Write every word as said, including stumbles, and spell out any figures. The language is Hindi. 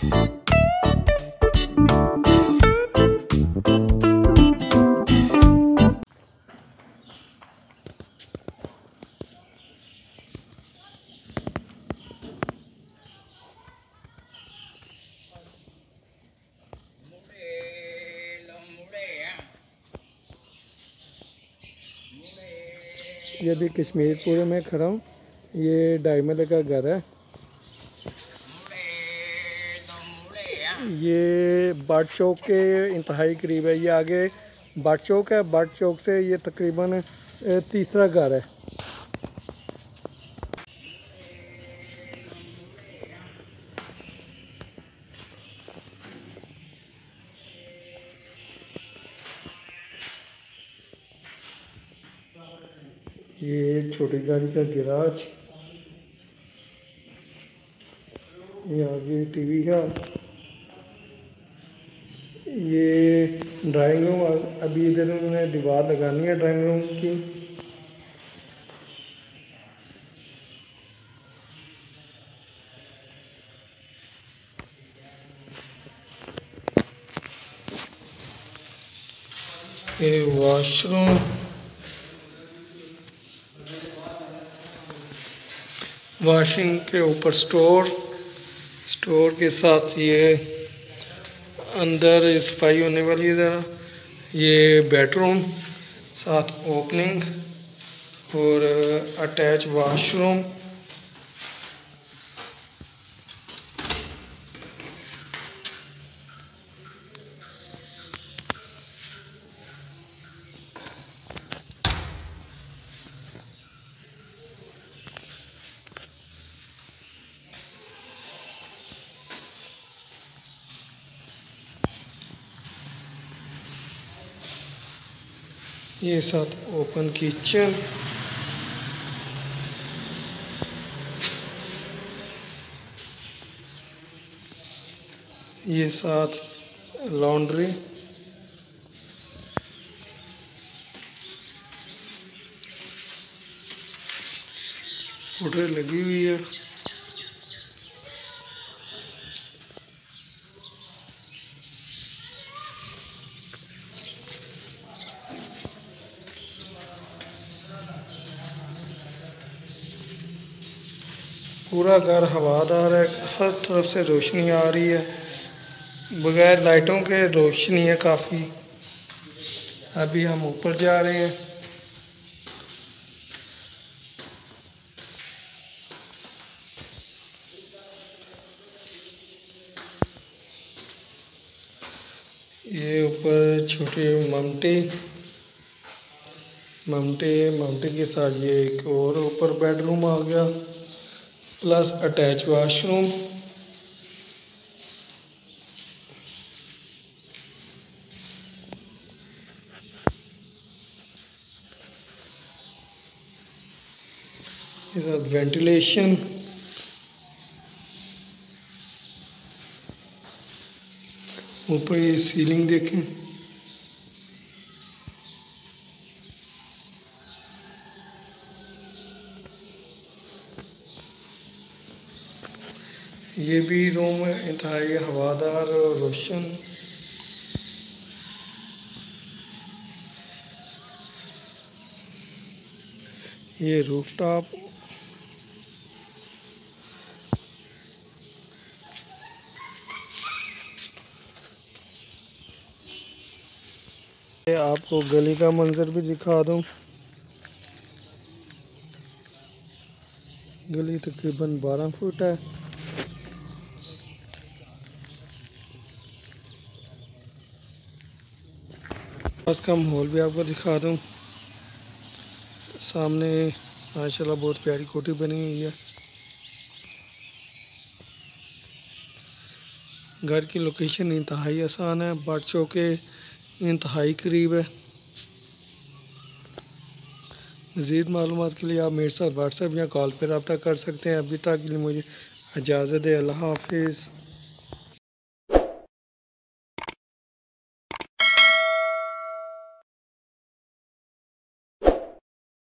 ये भी कश्मीरपुर में खड़ा हूँ। ये डायमंड का घर है। ये बाट चौक के इंतहाई करीब है। ये आगे बाट चौक है। बाट चौक से ये तकरीबन तीसरा घर है। ये छोटी गाड़ी का गैराज, ये आगे टीवी का, ये ड्राइंग रूम। अभी इधर उन्होंने दीवार लगानी है ड्राइंग रूम की। ये वॉशरूम, वॉशिंग के ऊपर स्टोर, स्टोर के साथ ये अंदर सफाई होने वाली है ज़रा। ये बेडरूम, साथ ओपनिंग और अटैच वॉशरूम। ये साथ ओपन किचन, ये साथ लॉन्ड्री, मोटर लगी हुई है। पूरा घर हवादार है, हर तरफ से रोशनी आ रही है। बगैर लाइटों के रोशनी है काफ़ी। अभी हम ऊपर जा रहे हैं। ये ऊपर छोटे ममटे ममटे ममटे के साथ ये एक और ऊपर बेडरूम आ गया, प्लस अटैच वॉशरूम। के साथ वेंटिलेशन। ऊपर ये सीलिंग देखें, ये भी रूम है इंतहाई हवादार और रोशन। ये रूफटॉप, आपको गली का मंजर भी दिखा दूं। गली तकरीबन बारह फुट है। बस का माहौल भी आपको दिखा दूं। सामने माशाल्लाह बहुत प्यारी कोठी बनी हुई है। घर की लोकेशन इंतहाई आसान है, बाट चौक के इंतहाई करीब है। मज़ीद मालूमात के लिए आप मेरे साथ व्हाट्सएप या कॉल पर रब्ता कर सकते हैं। अभी तक के लिए मुझे इजाज़त है। अल्लाह हाफिज़।